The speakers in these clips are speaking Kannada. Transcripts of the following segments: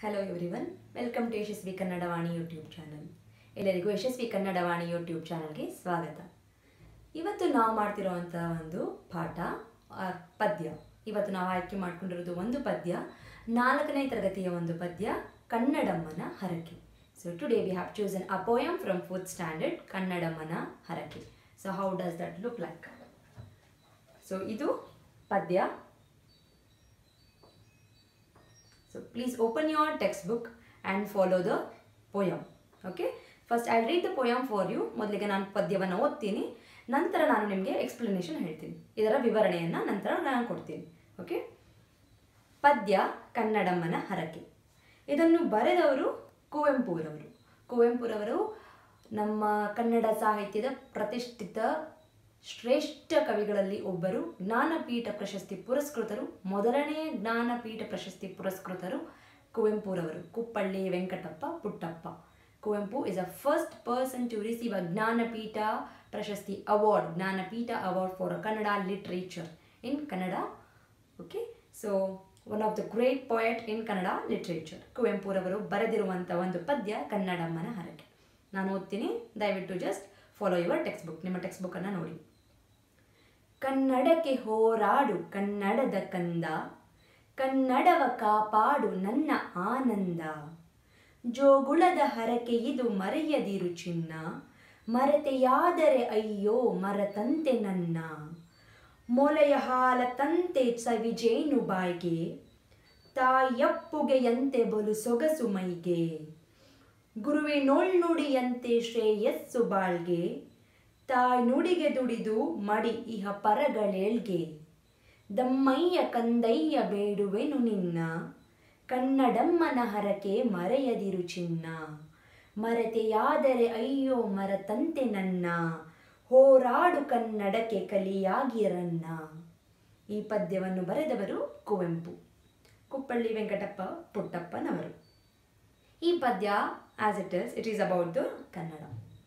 Hello everyone, welcome to Yashasvi Kannadavani YouTube channel. ಎಲ್ಲರಿಗೂ ಯಶಸ್ವಿ ಕನ್ನಡವಾಣಿ ಯೂಟ್ಯೂಬ್ ಚಾನಲ್ಗೆ ಸ್ವಾಗತ. ಇವತ್ತು ನಾವು ಮಾಡ್ತಿರೋವಂಥ ಒಂದು ಪಾಠ ಪದ್ಯ. ಇವತ್ತು ನಾವು ಆಯ್ಕೆ ಮಾಡ್ಕೊಂಡಿರೋದು ಒಂದು ಪದ್ಯ, 4ನೇ ತರಗತಿಯ ಒಂದು ಪದ್ಯ, ಕನ್ನಡಮ್ಮನ ಹರಕೆ. So today we have chosen a poem from 4th standard, ಕನ್ನಡಮ್ಮನ ಹರಕೆ. So how does that look like? So ಇದು ಪದ್ಯ. So please open your textbook and follow the poem. Okay? First I'll read the poem for you. ಮೊದಲಿಗೆ ನಾನು ಪದ್ಯವನ್ನು ಓದ್ತೀನಿ, ನಂತರ ನಾನು ನಿಮಗೆ ಎಕ್ಸ್ಪ್ಲನೇಷನ್ ಹೇಳ್ತೀನಿ. ಇದರ ವಿವರಣೆಯನ್ನು ನಂತರ ನಾನು ಕೊಡ್ತೀನಿ. ಓಕೆ? ಪದ್ಯ ಕನ್ನಡಮ್ಮನ ಹರಕೆ. ಇದನ್ನು ಬರೆದವರು ಕುವೆಂಪುರವರು. ಕುವೆಂಪುರವರು ನಮ್ಮ ಕನ್ನಡ ಸಾಹಿತ್ಯದ ಪ್ರತಿಷ್ಠಿತ ಶ್ರೇಷ್ಠ ಕವಿಗಳಲ್ಲಿ ಒಬ್ಬರು. ಜ್ಞಾನಪೀಠ ಪ್ರಶಸ್ತಿ ಪುರಸ್ಕೃತರು. ಮೊದಲನೇ ಜ್ಞಾನಪೀಠ ಪ್ರಶಸ್ತಿ ಪುರಸ್ಕೃತರು ಕುವೆಂಪುರವರು. Kuppalli Venkatappa Puttappa. Kuvempu is a first person to receive a Jnanpith ಪ್ರಶಸ್ತಿ award, Jnanpith award for a Kannada literature in Kannada. Okay, so one of the great poet in Kannada literature. ಕುವೆಂಪುರವರು ಬರೆದಿರುವಂಥ ಒಂದು ಪದ್ಯ ಕನ್ನಡಮ್ಮನ ಹರಕೆ. ನಾನು ಓದ್ತೀನಿ, ದಯವಿಟ್ಟು just follow your text book. ನಿಮ್ಮ ಟೆಕ್ಸ್ಟ್ ಬುಕ್ಕನ್ನು ನೋಡಿ. ಕನ್ನಡಕ್ಕೆ ಹೋರಾಡು ಕನ್ನಡದ ಕಂದ, ಕನ್ನಡವ ಕಾಪಾಡು ನನ್ನ ಆನಂದ. ಜೋಗುಳದ ಹರಕೆ ಇದು ಮರೆಯದಿರು ಚಿನ್ನ, ಮರೆತೆಯಾದರೆ ಅಯ್ಯೋ ಮರತಂತೆ ನನ್ನ. ಮೊಲೆಯ ಹಾಲ ತಂತೆ ಸವಿಜೇನು ಬಾಯ್ಗೆ, ತಾಯಪ್ಪುಗೆಯಂತೆ ಬಲು ಸೊಗಸು ಮೈಗೆ. ಗುರುವಿನೊಳ್ನುಡಿಯಂತೆ ಶ್ರೇಯಸ್ಸು ಬಾಳ್ಗೆ, ತಾಯ್ ನುಡಿಗೆ ದುಡಿದು ಮಡಿ ಇಹ ಪರಗಳೇಳ್ಗೆ. ದಮ್ಮಯ್ಯ ಕಂದಯ್ಯ ಬೇಡುವೆನು ನಿನ್ನ, ಕನ್ನಡಮ್ಮನ ಹರಕೆ ಮರೆಯದಿರು ಚಿನ್ನ. ಮರೆತೆಯಾದರೆ ಅಯ್ಯೋ ಮರತಂತೆ ನನ್ನ, ಹೋರಾಡು ಕನ್ನಡಕ್ಕೆ ಕಲಿಯಾಗಿರನ್ನ. ಈ ಪದ್ಯವನ್ನು ಬರೆದವರು ಕುವೆಂಪು, ಕುಪ್ಪಳ್ಳಿ ವೆಂಕಟಪ್ಪ ಪುಟ್ಟಪ್ಪನವರು. ಈ ಪದ್ಯ as it is about the Kannada.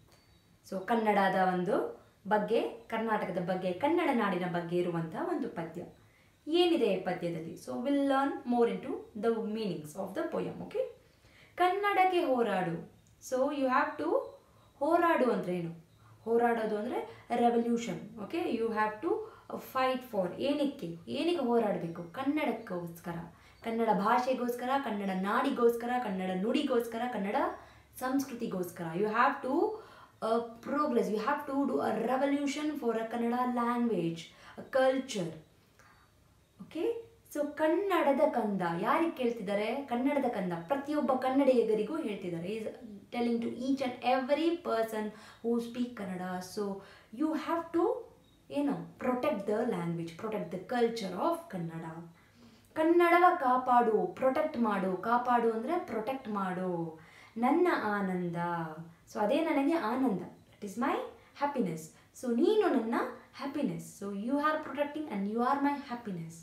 So ಕನ್ನಡದ ಒಂದು ಬಗ್ಗೆ, ಕರ್ನಾಟಕದ ಬಗ್ಗೆ, ಕನ್ನಡ ನಾಡಿನ ಬಗ್ಗೆ ಇರುವಂತಹ ಒಂದು ಪದ್ಯ. ಏನಿದೆ ಈ ಪದ್ಯದಲ್ಲಿ? So will learn more into the meanings of the poem. Okay? ಕನ್ನಡಕ್ಕೆ ಹೋರಾಡು. ಸೊ ಯು ಹ್ಯಾವ್ ಟು ಹೋರಾಡು ಅಂದರೆ ಏನು? ಹೋರಾಡೋದು ಅಂದರೆ revolution. Okay? You have to fight for. ಏನಕ್ಕೆ ಹೋರಾಡಬೇಕು? ಕನ್ನಡಕ್ಕೋಸ್ಕರ, ಕನ್ನಡ ಭಾಷೆಗೋಸ್ಕರ, ಕನ್ನಡ ನಾಡಿಗೋಸ್ಕರ, ಕನ್ನಡ ನುಡಿಗೋಸ್ಕರ, ಕನ್ನಡ ಸಂಸ್ಕೃತಿಗೋಸ್ಕರ. You have to progress. You have to do a revolution for a Kannada language, a culture. Okay? So ಕನ್ನಡದ ಕಂದ ಯಾರಿಗೆ ಕೇಳ್ತಿದ್ದಾರೆ? ಕನ್ನಡದ ಕಂದ ಪ್ರತಿಯೊಬ್ಬ ಕನ್ನಡಿಗರಿಗೂ ಹೇಳ್ತಿದ್ದಾರೆ. Is telling to each and every person who speak Kannada. So you have to protect the language, protect the culture of Kannada. ಕನ್ನಡವ ಕಾಪಾಡು, ಪ್ರೊಟೆಕ್ಟ್ ಮಾಡು. ಕಾಪಾಡು ಅಂದರೆ ಪ್ರೊಟೆಕ್ಟ್ ಮಾಡು. ನನ್ನ ಆನಂದ. ಸೊ ಅದೇ ನನಗೆ ಆನಂದ. That is my happiness. So ನೀನು ನನ್ನ happiness. So you are protecting and you are my happiness.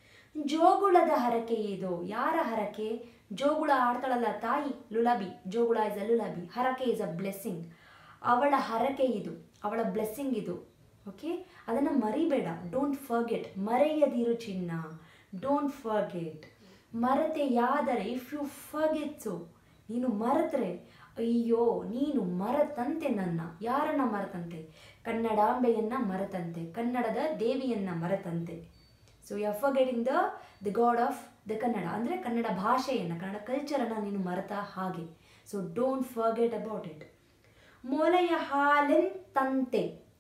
ಜೋಗುಳದ ಹರಕೆ ಇದು. ಯಾರ ಹರಕೆ? ಜೋಗುಳ ಆಡ್ತಾಳಲ್ಲ ತಾಯಿ, ಲುಲಾಬಿ. ಜೋಗುಳ ಇಸ್ ಅ ಲುಲಾಬಿ. ಹರಕೆ ಇಸ್ ಅ ಬ್ಲೆಸ್ಸಿಂಗ್. ಅವಳ ಹರಕೆ ಇದು, ಅವಳ ಬ್ಲೆಸ್ಸಿಂಗ್ ಇದು. ಓಕೆ? ಅದನ್ನು ಮರಿಬೇಡ. Don't forget. ಮರೆಯದಿರು ಚಿನ್ನ. Don't forget. ಮರೆತೆಯಾದರೆ, ಇಫ್ ಯು ಫರ್ಗೆಟ್, ಸೊ ನೀನು ಮರೆತರೆ ಅಯ್ಯೋ ನೀನು ಮರತಂತೆ ನನ್ನ. ಯಾರನ್ನ ಮರತಂತೆ? ಕನ್ನಡಾಂಬೆಯನ್ನು ಮರತಂತೆ, ಕನ್ನಡದ ದೇವಿಯನ್ನು ಮರತಂತೆ. So you are forgetting the god of the Kannada. ಅಂದರೆ ಕನ್ನಡ ಭಾಷೆಯನ್ನು, ಕನ್ನಡ ಕಲ್ಚರನ್ನು ನೀನು ಮರೆತ ಹಾಗೆ. So don't forget about it. ಮೊಲೆಯ ಹಾಲೆಂತಂತೆ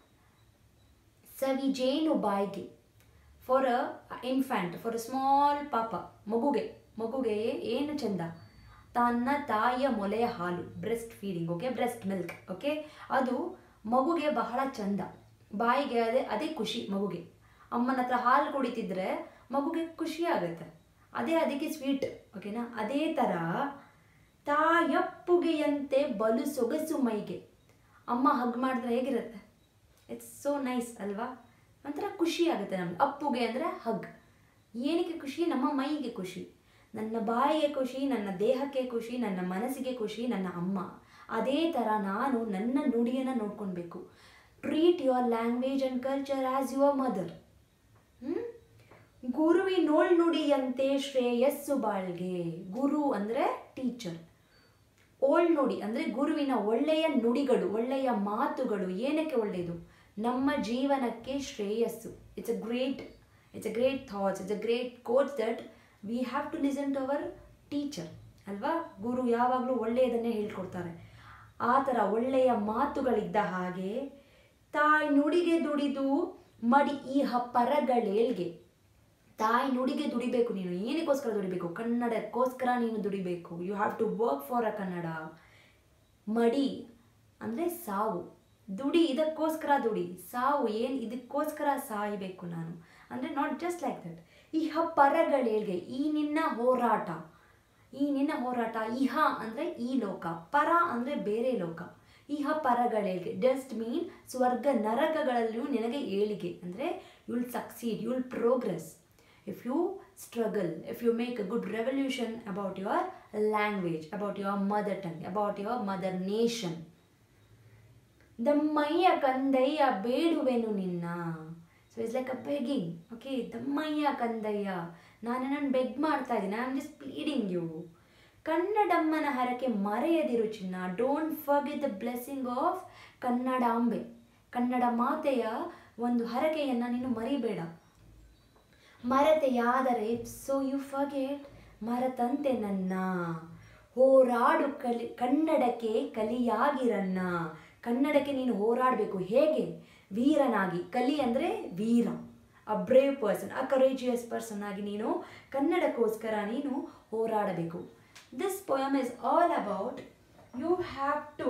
ಸವಿಜೇನು ಬಾಯ್ಗೆ. For a infant, for a small ಪಾಪ, ಮಗುಗೆ ಏನು ಚಂದ? ತನ್ನ ತಾಯಿಯ ಮೊಲೆಯ ಹಾಲು, breast feeding. Okay? Breast milk. Okay? ಅದು ಮಗುಗೆ ಬಹಳ ಚಂದ. ಬಾಯಿಗೆ ಅದೇ ಖುಷಿ ಮಗುಗೆ. ಅಮ್ಮನ ಹತ್ರ ಹಾಲು ಕುಡಿತಿದ್ರೆ ಮಗುಗೆ ಖುಷಿ ಆಗುತ್ತೆ. ಅದಕ್ಕೆ ಸ್ವೀಟ್. ಓಕೆನಾ? ಅದೇ ಥರ ತಾಯಪ್ಪುಗೆಯಂತೆ ಬಲು ಸೊಗಸು ಮೈಗೆ. ಅಮ್ಮ ಹಗ್ ಮಾಡಿದ್ರೆ ಹೇಗಿರುತ್ತೆ? ಇಟ್ಸ್ ಸೋ ನೈಸ್ ಅಲ್ವಾ? ಒಂಥರ ಖುಷಿ ಆಗುತ್ತೆ ನಮ್ಗೆ. ಅಪ್ಪುಗೆ ಅಂದರೆ ಹಗ್. ಏನಕ್ಕೆ ಖುಷಿ? ನಮ್ಮ ಮೈಗೆ ಖುಷಿ, ನನ್ನ ಬಾಯಿಗೆ ಖುಷಿ, ನನ್ನ ದೇಹಕ್ಕೆ ಖುಷಿ, ನನ್ನ ಮನಸ್ಸಿಗೆ ಖುಷಿ ನನ್ನ ಅಮ್ಮ. ಅದೇ ಥರ ನಾನು ನನ್ನ ನುಡಿಯನ್ನು ನೋಡ್ಕೊಳ್ಬೇಕು. Treat your language and culture as your mother. ಗುರುವಿನೋಳ್ ನುಡಿಯಂತೆ ಶ್ರೇಯಸ್ಸು ಬಾಳ್ಗೆ. ಗುರು ಅಂದರೆ ಟೀಚರ್. ಓಳ್ ನುಡಿ ಅಂದರೆ ಗುರುವಿನ ಒಳ್ಳೆಯ ನುಡಿಗಳು, ಒಳ್ಳೆಯ ಮಾತುಗಳು. ಏನಕ್ಕೆ ಒಳ್ಳೆಯದು? ನಮ್ಮ ಜೀವನಕ್ಕೆ ಶ್ರೇಯಸ್ಸು. It's a great thoughts, it's a great quotes that we have to listen to our teacher ಅಲ್ವಾ. ಗುರು ಯಾವಾಗಲೂ ಒಳ್ಳೆಯದನ್ನೇ ಹೇಳ್ಕೊಡ್ತಾರೆ. ಆ ಥರ ಒಳ್ಳೆಯ ಮಾತುಗಳಿದ್ದ ಹಾಗೆ ತಾಯಿ ನುಡಿಗೆ ದುಡಿದು ಮಡಿ ಈಹ ಪರಗಳೇಳ್ಗೆ. ತಾಯಿ ನುಡಿಗೆ ದುಡಿಬೇಕು. ನೀನು ಏನಕ್ಕೋಸ್ಕರ ದುಡಿಬೇಕು? ಕನ್ನಡಕ್ಕೋಸ್ಕರ ನೀನು ದುಡಿಬೇಕು. You have to work for a Kannada. ಮಡಿ ಅಂದರೆ ಸಾವು. ದುಡಿ, ಇದಕ್ಕೋಸ್ಕರ ದುಡಿ. ಸಾವು ಏನು? ಇದಕ್ಕೋಸ್ಕರ ಸಾಯಬೇಕು ನಾನು ಅಂದರೆ ನಾಟ್ ಜಸ್ಟ್ ಲೈಕ್ ದಟ್. ಇಹ ಪರಗಳೇಳ್ಗೆ, ಈ ನಿನ್ನ ಹೋರಾಟ. ಇಹ ಅಂದರೆ ಈ ಲೋಕ, ಪರ ಅಂದರೆ ಬೇರೆ ಲೋಕ. ಇಹ ಪರಗಳೇಳ್ಗೆ ಜಸ್ಟ್ ಮೀನ್ ಸ್ವರ್ಗ ನರಕಗಳಲ್ಲೂ ನಿನಗೆ ಏಳಿಗೆ. ಅಂದರೆ you will succeed, you will progress. If you struggle, if you make a good revolution about your language, about your mother tongue, about your mother nation. ದಮ್ಮಯ್ಯ ಕಂದಯ್ಯ ಬೇಡುವೆನು ನಿನ್ನ. So it's like a begging. Okay, ದಮ್ಮಯ್ಯ ಕಂದಯ್ಯ, ನಾನು ಬೆಗ್ ಮಾಡ್ತಾ ಇದ್ದೀನಿ. I am just pleading you. ಕನ್ನಡಮ್ಮನ ಹರಕೆ ಮರೆಯದಿರು ಚಿನ್ನ. Don't forget the blessing of Kannadambe. Kannada ಮಾತೆಯ ಒಂದು ಹರಕೆಯನ್ನು ನೀನು ಮರಿಬೇಡ. ಮರೆತೆಯಾದರೆ ಸೊ ಯು ಫರ್ಗೆಟ್, ಮರೆತಂತೆ ನನ್ನ. ಹೋರಾಡು ಕನ್ನಡಕ್ಕೆ ಕಲಿಯಾಗಿರನ್ನ. ಕನ್ನಡಕ್ಕೆ ನೀನು ಹೋರಾಡಬೇಕು. ಹೇಗೆ? ವೀರನಾಗಿ. ಕಲಿ ಅಂದರೆ ವೀರ, a brave person, a courageous person ಆಗಿ ನೀನು ಕನ್ನಡಕ್ಕೋಸ್ಕರ ನೀನು ಹೋರಾಡಬೇಕು. This poem is all about you have to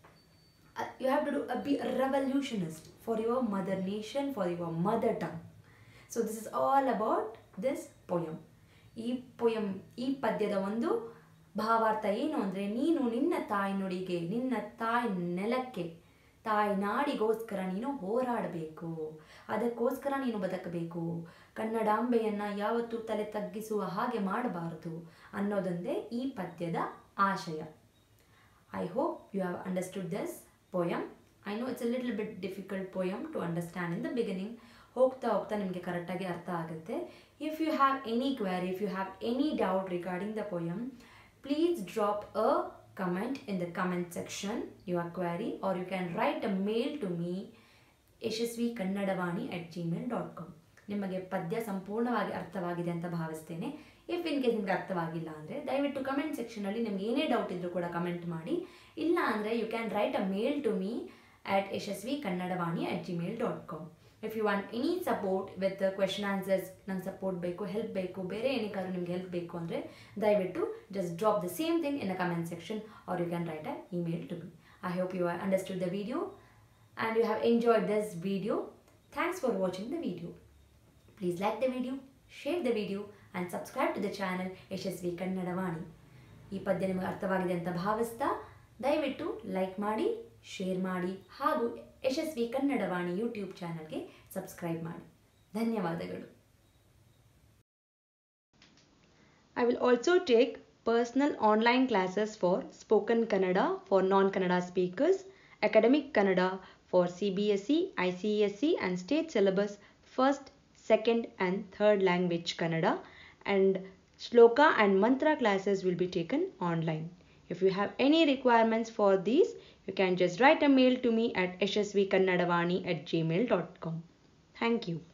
be a revolutionist for your mother nation, for your mother tongue. So this is all about this poem. ಈ ಪದ್ಯದ ಒಂದು ಭಾವಾರ್ಥ ಏನು ಅಂದರೆ, ನೀನು ನಿನ್ನ ತಾಯಿ ನುಡಿಗೆ, ನಿನ್ನ ತಾಯಿ ನೆಲಕ್ಕೆ, ತಾಯಿ ನಾಡಿಗೋಸ್ಕರ ನೀನು ಹೋರಾಡಬೇಕು. ಅದಕ್ಕೋಸ್ಕರ ನೀನು ಬದುಕಬೇಕು. ಕನ್ನಡಾಂಬೆಯನ್ನು ಯಾವತ್ತೂ ತಲೆ ತಗ್ಗಿಸುವ ಹಾಗೆ ಮಾಡಬಾರದು ಅನ್ನೋದೊಂದೇ ಈ ಪದ್ಯದ ಆಶಯ. I hope you have understood this poem. I know it's a little bit difficult poem to understand in the beginning. ಹೋಗ್ತಾ ನಿಮಗೆ ಕರೆಕ್ಟಾಗಿ ಅರ್ಥ ಆಗುತ್ತೆ. If you have any query, if you have any doubt regarding the poem, please drop a comment in the comment section your query, or you can write a mail to me yashasvikannadavani@gmail.com. ನಿಮಗೆ ಪದ್ಯ ಸಂಪೂರ್ಣವಾಗಿ ಅರ್ಥವಾಗಿದೆ ಅಂತ ಭಾವಿಸ್ತೇನೆ. ಇಫ್ ಇನ್ ಕೇಸ್ ನಿಮಗೆ ಅರ್ಥವಾಗಿಲ್ಲ ಅಂದರೆ ದಯವಿಟ್ಟು ಕಮೆಂಟ್ ಸೆಕ್ಷನಲ್ಲಿ ನಿಮಗೆ ಏನೇ ಡೌಟ್ ಇದ್ದರೂ ಕೂಡ ಕಮೆಂಟ್ ಮಾಡಿ. ಇಲ್ಲ ಅಂದರೆ you can write a mail to me at yashasvikannadavani@gmail.com. If you want any support with the question answers, ನಂಗೆ ಸಪೋರ್ಟ್ ಬೇಕು, ಹೆಲ್ಪ್ ಬೇಕು, ಬೇರೆ ಏನಕ್ಕಾದ್ರೂ ನಿಮ್ಗೆ ಹೆಲ್ಪ್ ಬೇಕು ಅಂದರೆ ದಯವಿಟ್ಟು just drop the same thing in the comment section, or you can write an email to me. I hope you have understood the video and you have enjoyed this video. Thanks for watching the video. Please like the video, share the video and subscribe to the channel ಯಶಸ್ವಿ ಕನ್ನಡವಾಣಿ. ಈ ಪದ್ಯ ನಿಮಗೆ ಅರ್ಥವಾಗಿದೆ ಅಂತ ಭಾವಿಸ್ತಾ ದಯವಿಟ್ಟು ಲೈಕ್ ಮಾಡಿ, ಶೇರ್ ಮಾಡಿ ಹಾಗೂ ಯಶಸ್ವಿ ಕನ್ನಡವಾಣಿ ಯೂಟ್ಯೂಬ್ ಚಾನಲ್ಗೆ ಸಬ್ಸ್ಕ್ರೈಬ್ ಮಾಡಿ. ಧನ್ಯವಾದಗಳು. I will also take personal online classes for spoken Kannada for non-Kannada speakers, academic Kannada for CBSE, ICSE and state syllabus first, second and third language Kannada, and shloka and mantra classes will be taken online. If you have any requirements for these, you can just write a mail to me at yashasvikannadavani@gmail.com. Thank you.